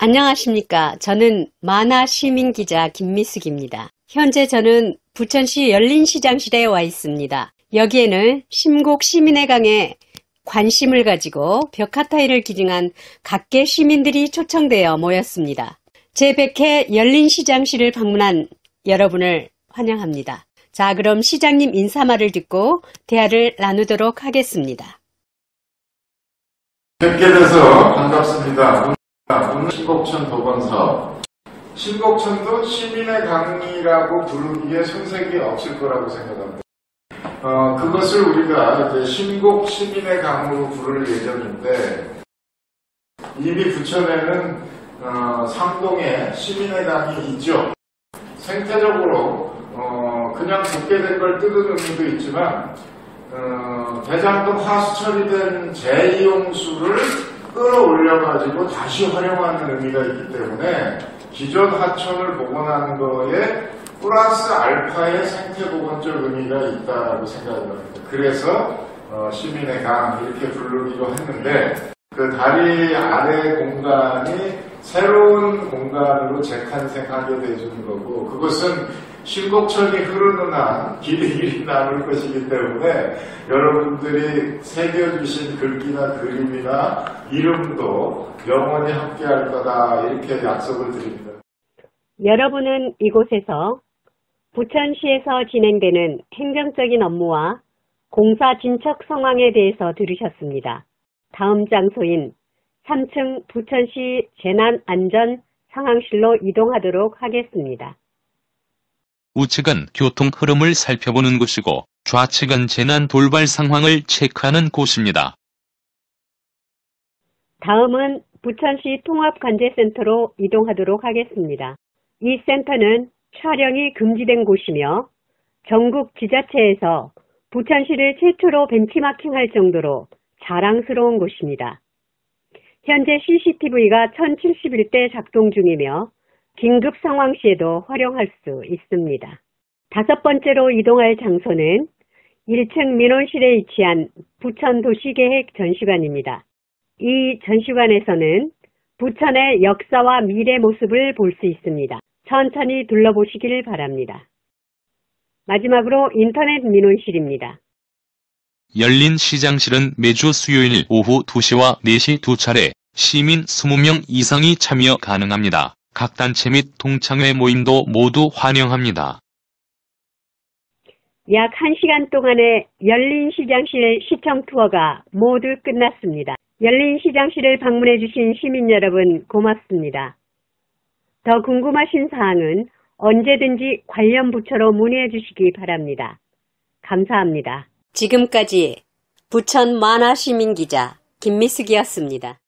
안녕하십니까. 저는 만화시민기자 김미숙입니다. 현재 저는 부천시 열린시장실에 와 있습니다. 여기에는 심곡 시민의 강에 관심을 가지고 벽화타일을 기증한 각계 시민들이 초청되어 모였습니다. 제100회 열린시장실을 방문한 여러분을 환영합니다. 자, 그럼 시장님 인사말을 듣고 대화를 나누도록 하겠습니다. 뵙게 돼서 반갑습니다. 오늘 신곡천 도건사업. 신곡천도 시민의 강이라고 부르기에 손색이 없을 거라고 생각합니다. 그것을 우리가 이제 신곡 시민의 강으로 부를 예정인데, 이미 부천에는 상동에 시민의 강이 있죠. 생태적으로 그냥 덮게 된 걸 뜯은 의미도 있지만 대장동 하수 처리된 재이용수를 끌어올려가지고 다시 활용하는 의미가 있기 때문에 기존 하천을 복원하는 거에 플러스 알파의 생태보건적 의미가 있다고 생각합니다. 그래서 시민의 강 이렇게 부르기로 했는데, 그 다리 아래 공간이 새로운 공간으로 재탄생하게 되어주는 거고, 그것은 신곡천이 흐르는 한 길이 남을 것이기 때문에 여러분들이 새겨주신 글귀나 그림이나 이름도 영원히 함께할 거다, 이렇게 약속을 드립니다. 여러분은 이곳에서 부천시에서 진행되는 행정적인 업무와 공사 진척 상황에 대해서 들으셨습니다. 다음 장소인 3층 부천시 재난안전 상황실로 이동하도록 하겠습니다. 우측은 교통 흐름을 살펴보는 곳이고 좌측은 재난 돌발 상황을 체크하는 곳입니다. 다음은 부천시 통합관제센터로 이동하도록 하겠습니다. 이 센터는 촬영이 금지된 곳이며 전국 지자체에서 부천시를 최초로 벤치마킹할 정도로 자랑스러운 곳입니다. 현재 CCTV가 1071대 작동 중이며 긴급 상황 시에도 활용할 수 있습니다. 다섯 번째로 이동할 장소는 1층 민원실에 위치한 부천도시계획 전시관입니다. 이 전시관에서는 부천의 역사와 미래 모습을 볼 수 있습니다. 천천히 둘러보시길 바랍니다. 마지막으로 인터넷 민원실입니다. 열린시장실은 매주 수요일 오후 2시와 4시 2차례 시민 20명 이상이 참여 가능합니다. 각 단체 및 동창회 모임도 모두 환영합니다. 약 1시간 동안의 열린시장실 시청 투어가 모두 끝났습니다. 열린시장실을 방문해주신 시민 여러분 고맙습니다. 더 궁금하신 사항은 언제든지 관련 부처로 문의해 주시기 바랍니다. 감사합니다. 지금까지 부천 만화시민기자 김미숙이었습니다.